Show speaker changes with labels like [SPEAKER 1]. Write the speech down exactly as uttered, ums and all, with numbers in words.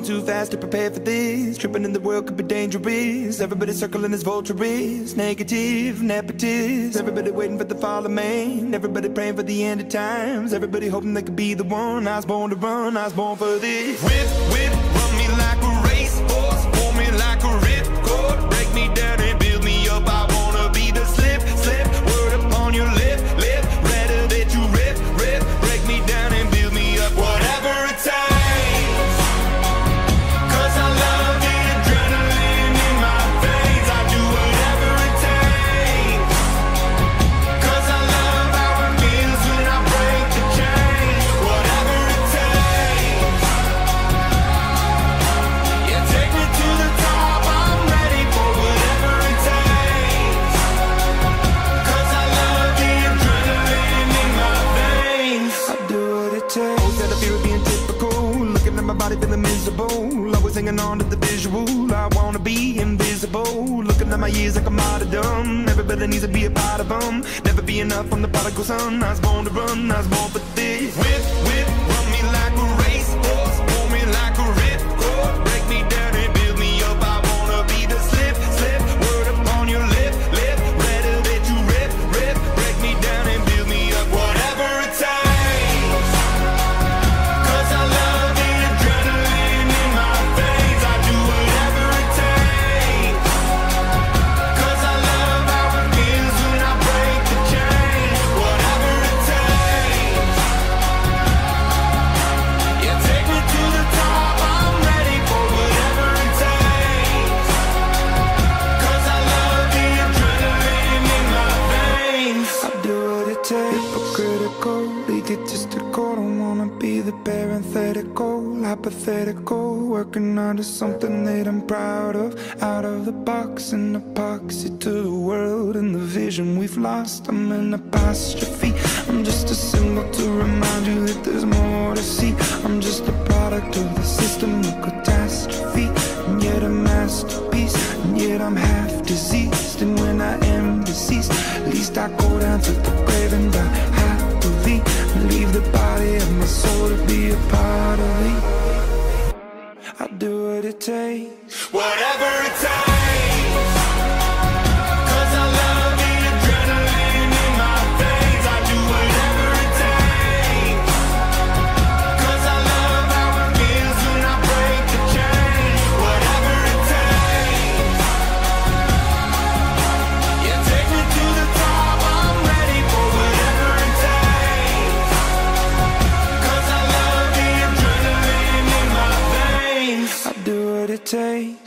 [SPEAKER 1] too fast to prepare for this. Tripping in the world could be dangerous. Everybody circling as vultures, negative, nepotist. Everybody waiting for the fall of man. Everybody praying for the end of times. Everybody hoping they could be the one. I was born to run, I was born for this. Whip, whip, run me like a racehorse, pull me like a ripcord, break me down and build me up. I wanna be the slip, slip, word upon your lip, lip, rather that you rip, rip, break me down and build me up. Whatever it takes, 'cause I love the adrenaline in my veins. I do whatever it takes, 'cause I love how it feels when I break the chains. Whatever it takes, yeah, take me to the top. I'm ready for whatever it takes, 'cause I love the adrenaline in my veins. I do what it takes. Always got a fear of being typical, looking at my body feeling miserable, always hanging on to the visual. I wanna be invisible, looking at my years like a martyrdom. Everybody needs to be a part of them, never be enough from the prodigal son. I was born to run, I was born for this. Whip, whip, run me like a racehorse, pull me like a ripcord, break me down and build me up. I wanna be the slip, slip, word upon your lip, lip, rather that you rip, rip, break me down and build me up. Whatever it takes, 'cause I love the adrenaline in my veins. I do whatever it takes, 'cause I love how it feels when I break the chains. Whatever it takes, yeah, take me to the top. I'm ready for whatever it takes, 'cause I love the adrenaline in my veins. I do what it takes. Hypocritical, egotistical, don't wanna be the parenthetical, hypothetical, working under something that I'm proud of. Out of the box, an epoxy to the world and the vision we've lost. I'm an apostrophe, I'm just a symbol to remind you that there's more to see. I'm just a product of the system of catastrophe, and yet a masterpiece, and yet I'm half diseased. And when I am deceased, at least I go down to the grave and die happily, and leave the body of my soul to be a part of me. I do what it takes, whatever it takes, 'cause I love the adrenaline in my veins. I do whatever it takes, 'cause I love how it feels when I break the chains. Whatever it takes, yeah, take me to the top. I'm ready for whatever it takes, 'cause I love the adrenaline in my veins. I do what it takes.